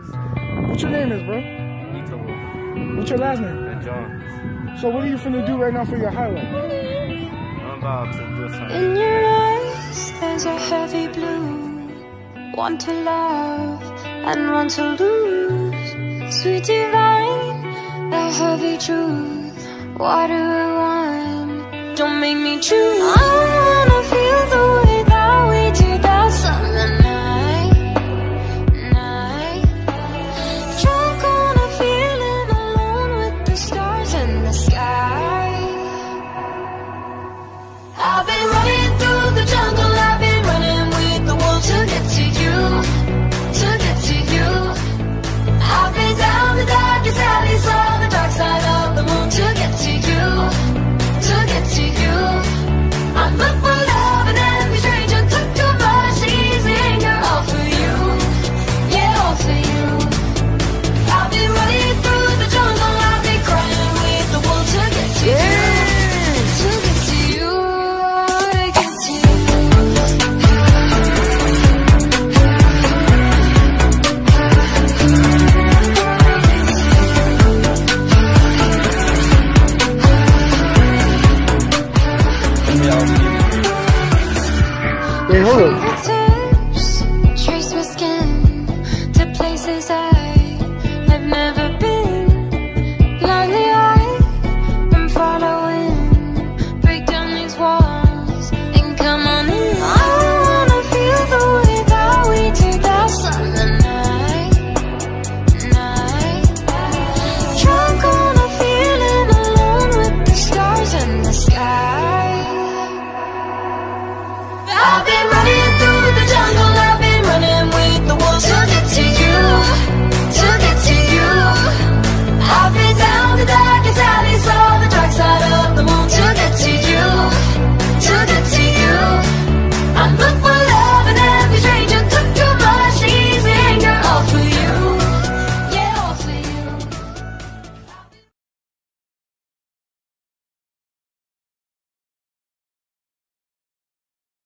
What your name is, bro? Ito. What's your last name? And John. So what are you finna do right now for your highlight? I'm about to do something. In your eyes, there's a heavy blue. Want to love and want to lose. Sweet divine, a heavy truth. Water and wine, don't make me choose. I wanna feel the way